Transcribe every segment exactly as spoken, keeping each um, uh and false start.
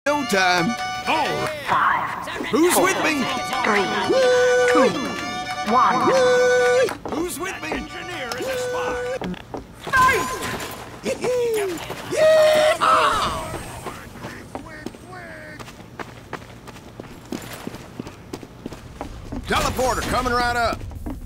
No time. Four. Five. Who's four, with me? Three. Two. One. Who's with me? Engineer is a spy. Teleporter coming right up.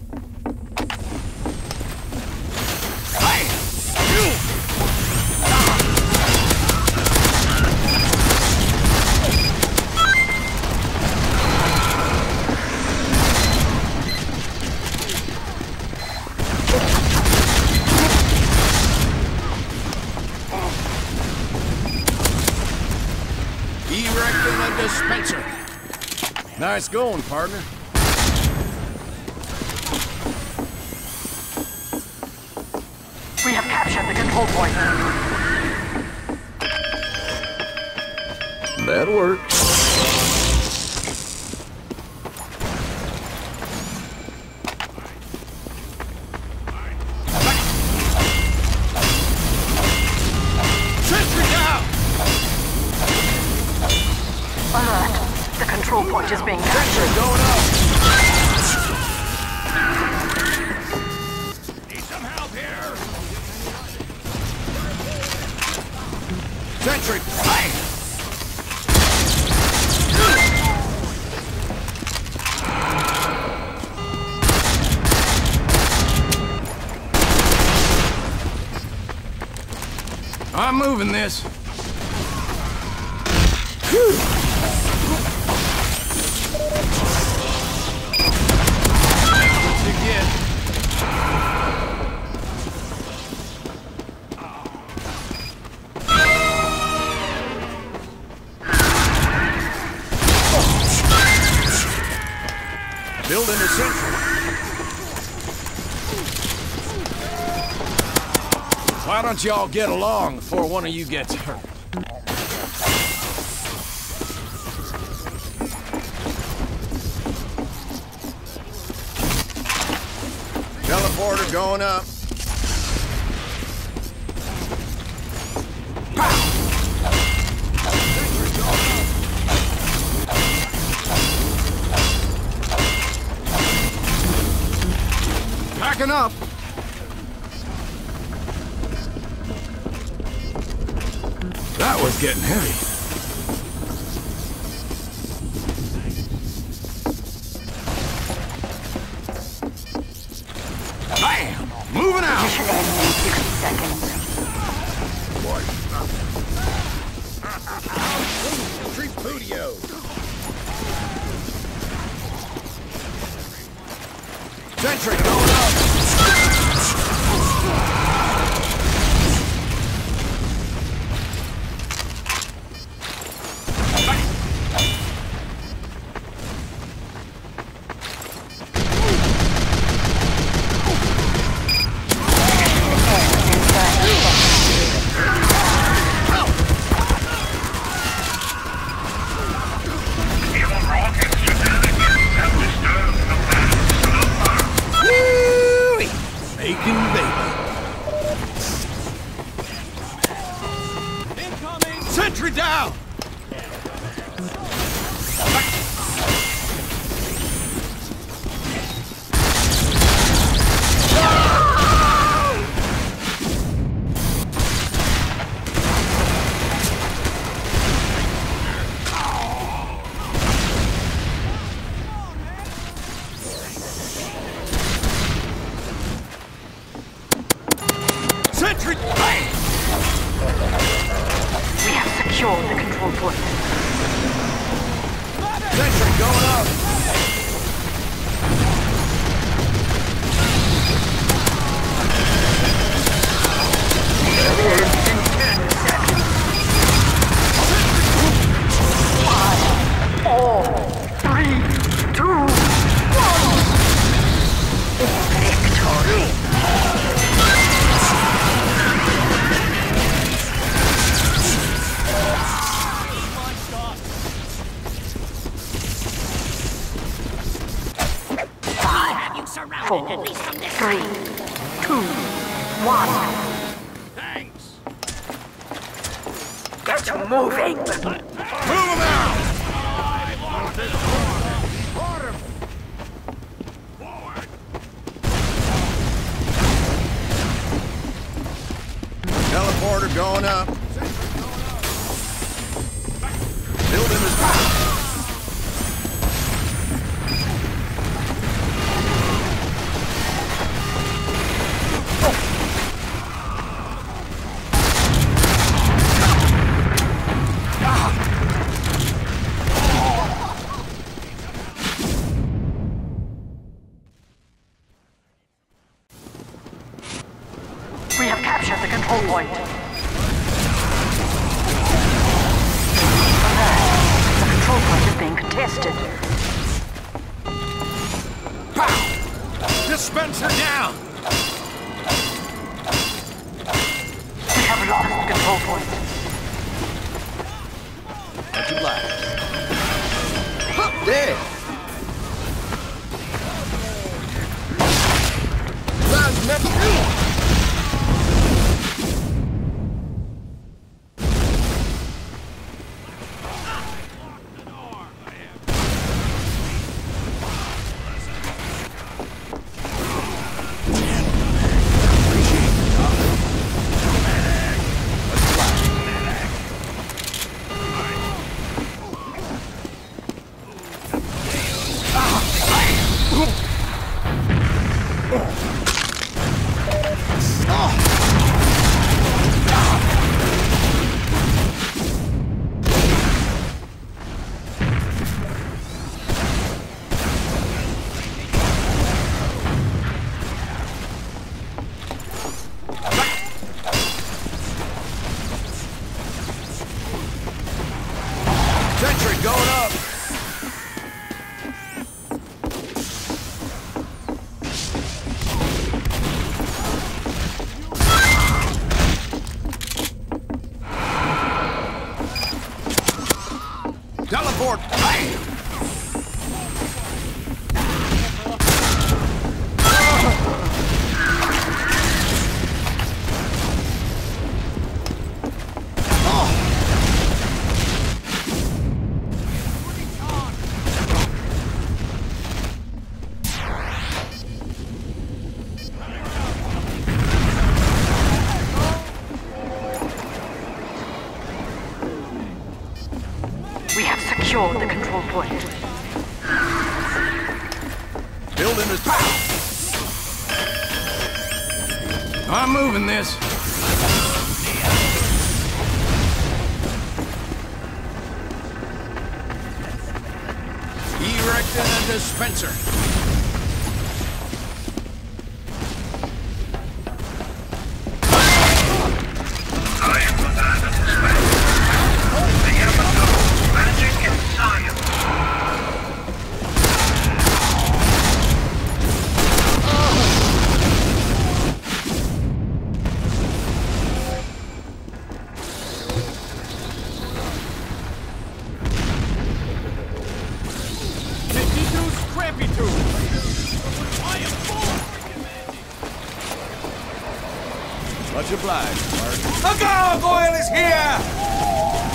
Erecting a dispenser. Nice going, partner. We have captured the control point. That works. Sentry down! Alert. The control point is being captured. Going up. Need some help here. Sentry. Hey! I'm moving this. What you get? Building a sentry. Why don't y'all get along before one of you gets hurt? Teleporter going up. Packing up. That was getting heavy. Bam! Moving out! Mission ends in sixty seconds. Tripudio! Sentry going up! Bacon, baby. Incoming! Sentry down! Sentry! Bang! We have secured the control point. Sentry going up! Four, three, two, one. Victory. Four, three, two, one. Thanks. Get moving. Move! contested. Pow! Dispenser down! We have lost control point. Much obliged. There! That's next. Sentry going up. Teleport! Bam! We have secured the control point. Building is power. I'm moving this. Erecting a dispenser. Much obliged, Mark. A gargoyle is here!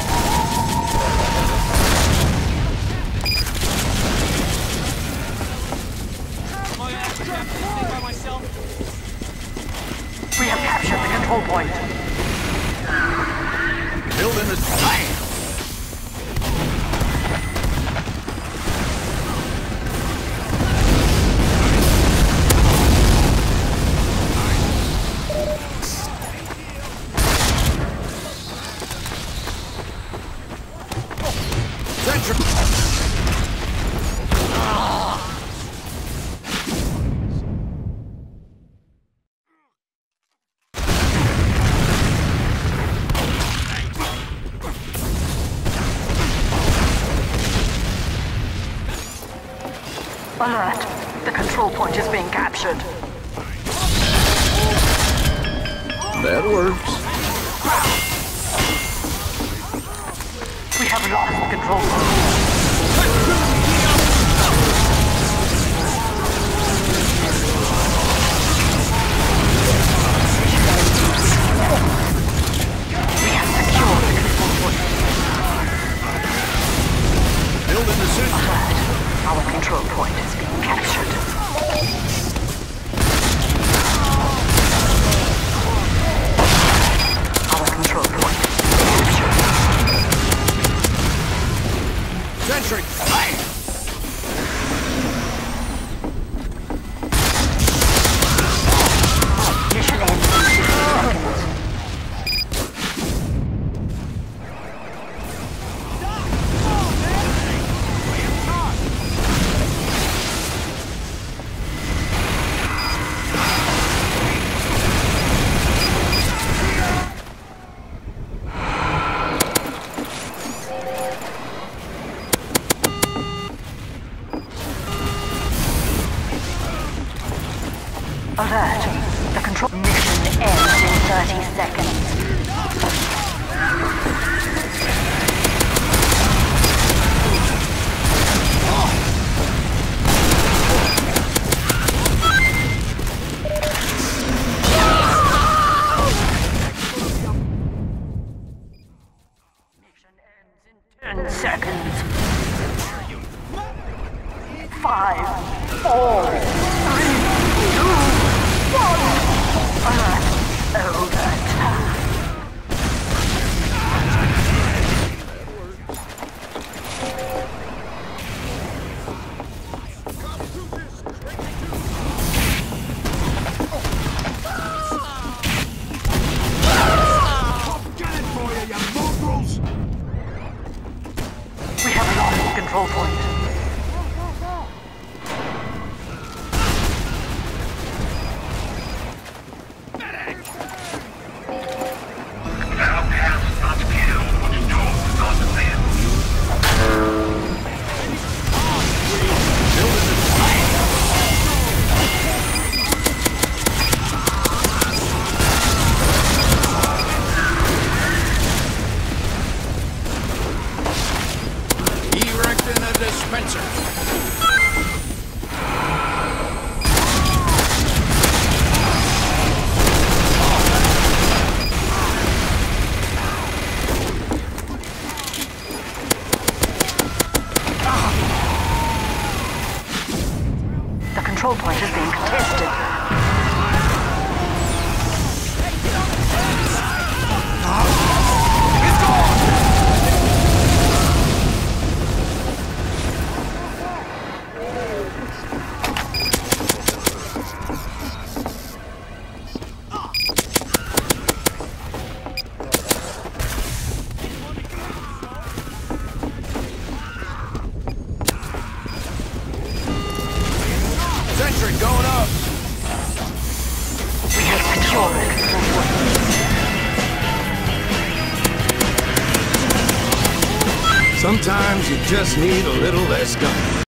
We have captured the control point. Building is bam. Alert! The control point is being captured. That works. We have lost the control point. We have secured the control point. Building the suit. Alert! Our control point is being captured. Our control point is captured. Sentry! Bam! Mission ends in sixty seconds. Alert. The control mission ends in thirty seconds. Ten seconds. Five, four, three, two, one. Alert. Overtime. We have lost the control point. Erecting a dispenser. The control point is being contested. Sentry going up. We have secured the control point. Sometimes you just need a little less gun.